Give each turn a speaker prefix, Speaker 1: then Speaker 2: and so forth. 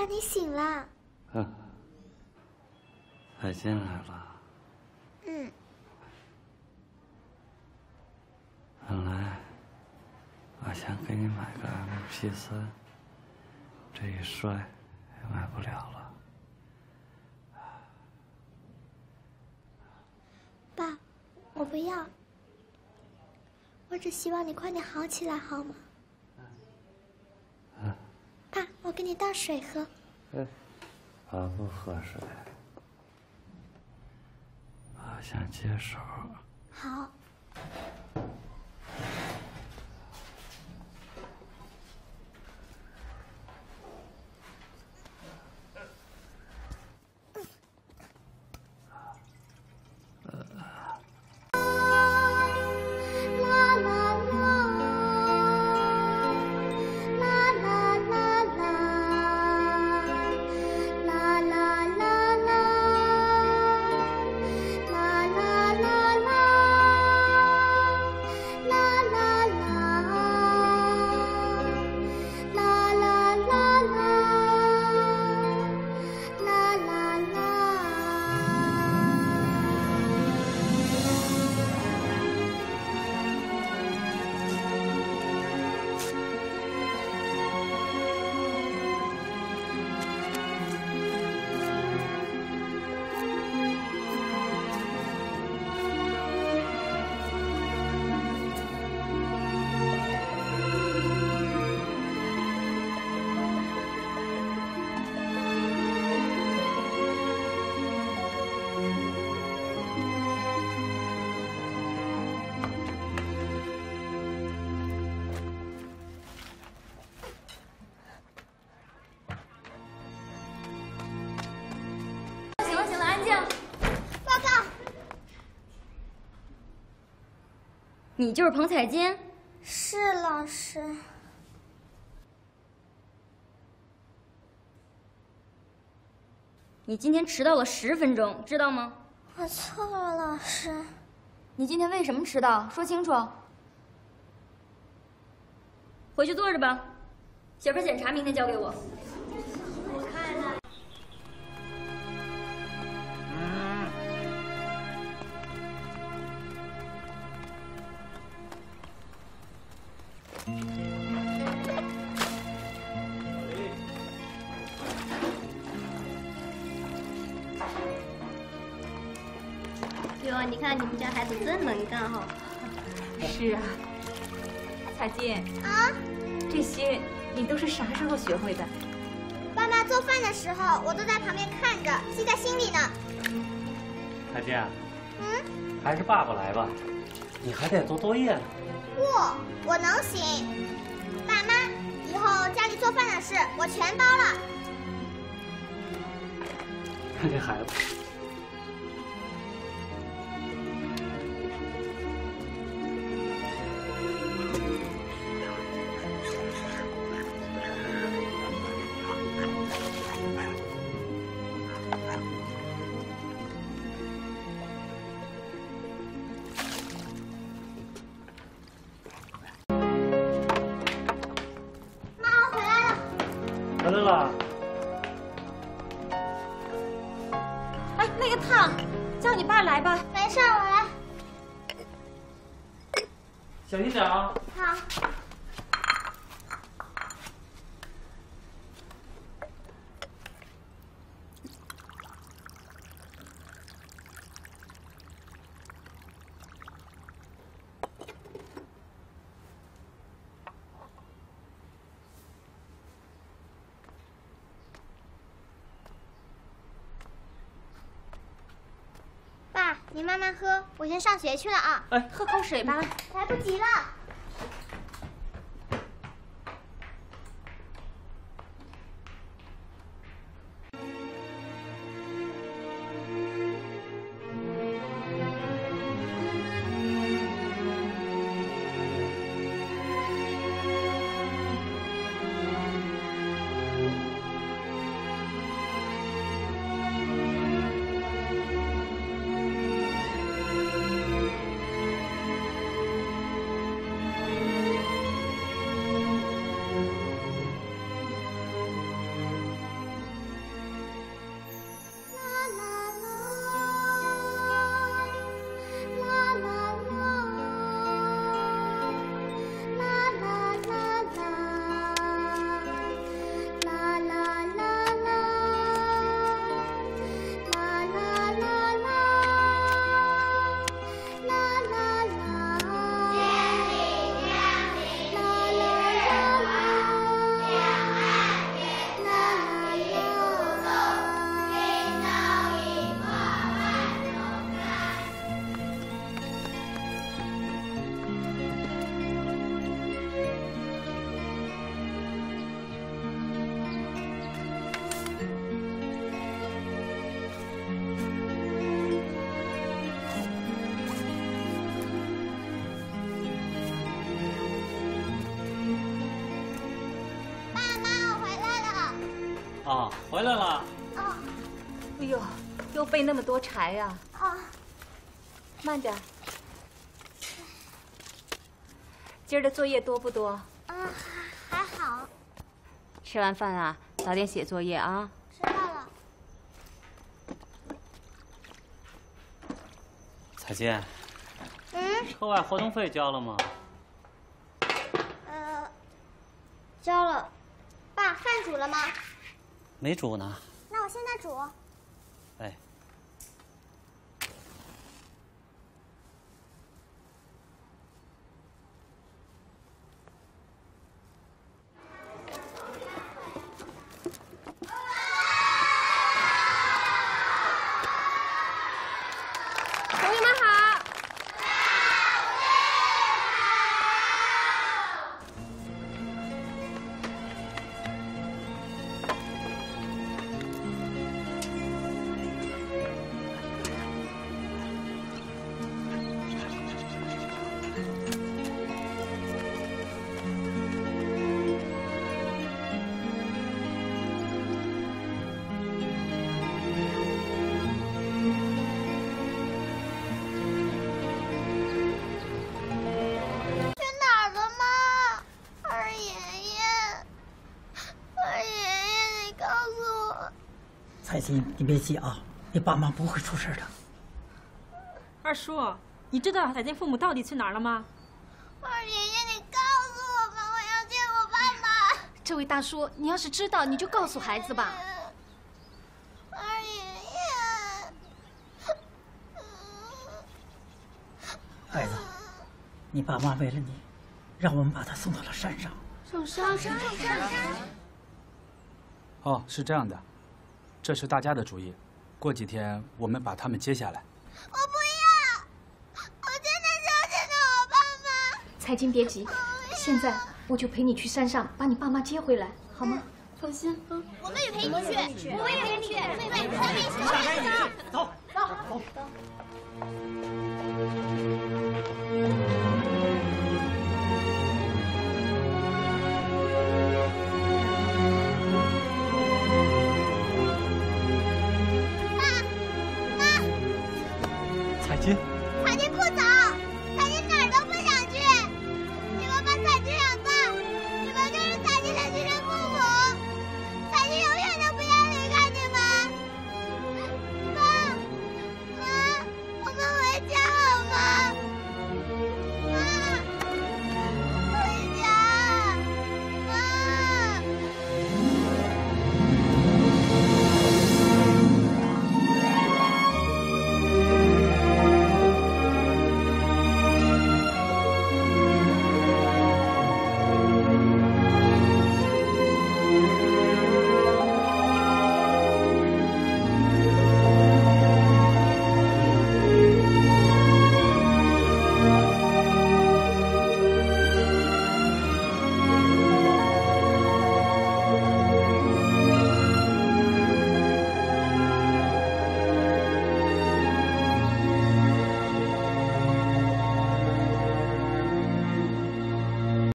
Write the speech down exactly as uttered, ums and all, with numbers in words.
Speaker 1: 你醒了。
Speaker 2: 嗯，彩金来了。
Speaker 1: 嗯。
Speaker 2: 本来我想给你买个 M P 三，这一摔也买不了了。
Speaker 1: 爸，我不要。我只希望你快点好起来，好吗？
Speaker 2: 嗯。
Speaker 1: 爸，我给你倒水喝。
Speaker 2: 哎，我不喝水，我想接手。
Speaker 1: 好。
Speaker 3: 你就是彭彩金？
Speaker 1: 是老师。
Speaker 3: 你今天迟到了十分钟，知道吗？
Speaker 1: 我错了，老师。
Speaker 3: 你今天为什么迟到？说清楚。回去坐着吧，小科检查明天交给我。我看看。
Speaker 4: 哟，你看你们家孩子真能干哈！
Speaker 5: 是啊，彩金
Speaker 1: 啊，
Speaker 5: 这些你都是啥时候学会的？
Speaker 1: 爸妈做饭的时候，我都在旁边看着，记在心里呢。
Speaker 2: 彩金，
Speaker 1: 嗯，
Speaker 2: 还是爸爸来吧，你还得做作业呢。
Speaker 1: 不，我能行。爸妈，以后家里做饭的事我全包了。
Speaker 2: 看这孩子。回来了。
Speaker 5: 哎，那个烫，叫你爸来吧。
Speaker 1: 没事，我来。
Speaker 2: 小心点啊。
Speaker 1: 好。你慢慢喝，我先上学去了啊！
Speaker 5: 哎，喝口水吧。
Speaker 1: 来不及了。
Speaker 6: 啊，回来了。
Speaker 1: 啊。
Speaker 5: 哎呦，又备那么多柴呀！
Speaker 1: 啊。
Speaker 5: 慢点。今儿的作业多不多？
Speaker 1: 嗯，还还好。
Speaker 5: 吃完饭啊，早点写作业啊。
Speaker 1: 知道了。
Speaker 6: 彩金。
Speaker 1: 嗯。
Speaker 6: 课外活动费交了吗？
Speaker 1: 呃，交了。爸，饭煮了吗？
Speaker 6: 没煮呢。
Speaker 1: 那我现在煮。
Speaker 6: 哎。
Speaker 3: 同学们好。
Speaker 7: 彩琴，你别急啊，你爸妈不会出事的。
Speaker 8: 二叔，你知道彩琴父母到底去哪儿了吗？
Speaker 1: 二爷爷，你告诉我们，我要见我爸妈。
Speaker 4: 这位大叔，你要是知道，你就告诉孩子吧。
Speaker 1: 二爷爷，
Speaker 7: 孩子，你爸妈为了你，让我们把他送到了山上。
Speaker 1: 上山，上山，上山。
Speaker 9: 哦，是这样的，这是大家的主意。过几天我们把他们接下来。
Speaker 1: 我不要，我真的想见到我爸妈。
Speaker 4: 彩金，别急，现在我就陪你去山上，把你爸妈接回来，好吗？
Speaker 8: 放心啊。
Speaker 1: 我们也陪你去，我也陪你去，对，我们一起去。
Speaker 7: 走，走，走。
Speaker 2: 彩金。